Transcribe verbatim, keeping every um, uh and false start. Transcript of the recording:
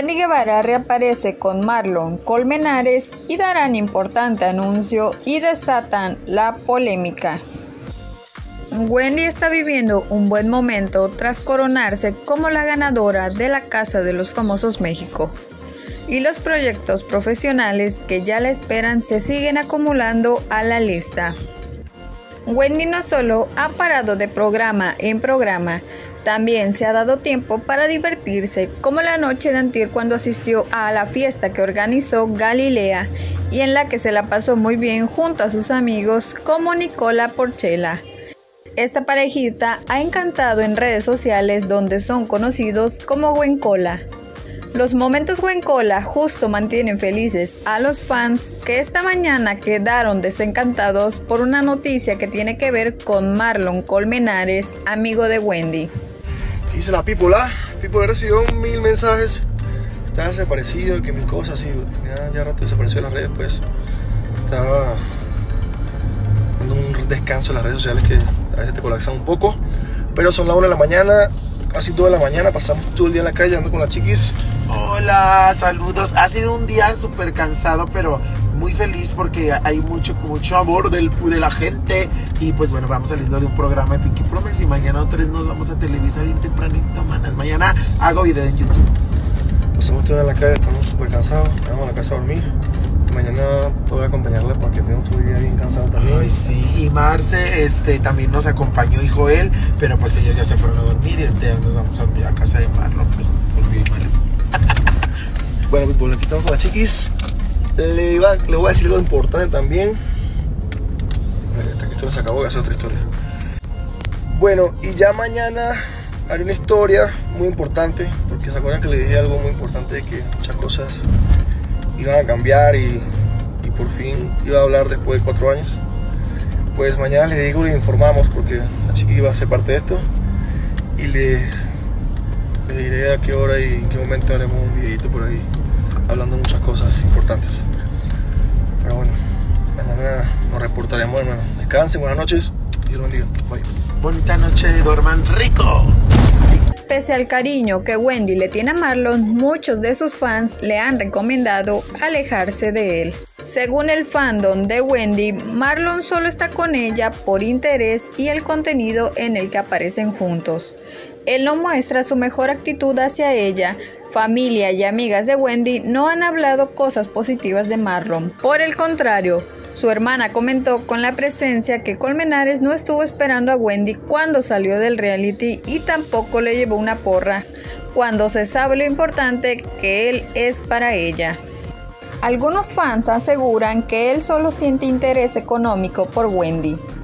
Wendy Guevara reaparece con Marlon Colmenares y darán importante anuncio y desatan la polémica. Wendy está viviendo un buen momento tras coronarse como la ganadora de la Casa de los Famosos México. Y los proyectos profesionales que ya la esperan se siguen acumulando a la lista. Wendy no solo ha parado de programa en programa, también se ha dado tiempo para divertirse, como la noche de antier cuando asistió a la fiesta que organizó Galilea y en la que se la pasó muy bien junto a sus amigos como Nicola Porchela. Esta parejita ha encantado en redes sociales donde son conocidos como Gwencola. Los momentos Gwencola justo mantienen felices a los fans que esta mañana quedaron desencantados por una noticia que tiene que ver con Marlon Colmenares, amigo de Wendy. ¿Qué dice la people? Ah, people recibió mil mensajes, estaba desaparecido y que mil cosas así, tenía ya rato desapareció en las redes, pues estaba dando un descanso en las redes sociales que a veces te colapsan un poco, pero son las una de la mañana, casi toda la mañana, pasamos todo el día en la calle ando con las chiquis. Hola, saludos. Ha sido un día súper cansado, pero muy feliz porque hay mucho, mucho amor del, de la gente. Y pues bueno, vamos saliendo de un programa de Pinky Promise y mañana otra vez nos vamos a Televisa bien tempranito, manas. Mañana hago video en YouTube. Pasamos todo en la calle, estamos súper cansados, vamos a la casa a dormir. Mañana te voy a acompañarla porque tengo todo el día bien cansado también. Ay, sí, y Marce este, también nos acompañó y Joel, pero pues ellos ya se fueron a dormir y ahorita nos vamos a dormir a casa de Marlon, pues volví Marlon. Bueno, pues aquí estamos con las chiquis. Le, iba, le voy a decir algo importante también. Esta historia se acabó, voy a hacer otra historia. Bueno, y ya mañana haré una historia muy importante, porque se acuerdan que le dije algo muy importante de que muchas cosas iban a cambiar y, y por fin iba a hablar después de cuatro años. Pues mañana les digo, les informamos, porque la chiqui iba a ser parte de esto y les, les diré a qué hora y en qué momento haremos un videito por ahí hablando de muchas cosas importantes. Pero bueno, mañana nos reportaremos. Bueno, descansen, buenas noches y Dios los bendiga. Bye. Bonita noche, duerman rico. Pese al cariño que Wendy le tiene a Marlon, muchos de sus fans le han recomendado alejarse de él. Según el fandom de Wendy, Marlon solo está con ella por interés y el contenido en el que aparecen juntos. Él no muestra su mejor actitud hacia ella. Familia y amigas de Wendy no han hablado cosas positivas de Marlon. Por el contrario, su hermana comentó con la presencia que Colmenares no estuvo esperando a Wendy cuando salió del reality y tampoco le llevó una porra, cuando se sabe lo importante que él es para ella. Algunos fans aseguran que él solo siente interés económico por Wendy.